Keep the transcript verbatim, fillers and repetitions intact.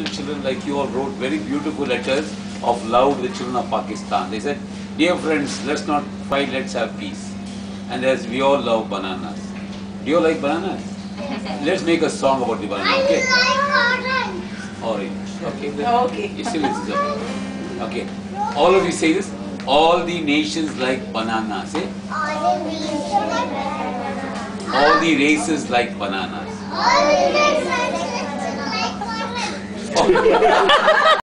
international children like you all wrote very beautiful letters of love to the children of Pakistan. They said, dear friends, let's not fight, let's have peace. And as we all love bananas. Do you all like bananas? Let's make a song about the banana, okay? I like orange. Orange. Okay. Then Okay. You still it's okay. Okay. All of you say this. All the nations like bananas. Say. All the nations like bananas. All the races like bananas. All the nations like bananas. Oh.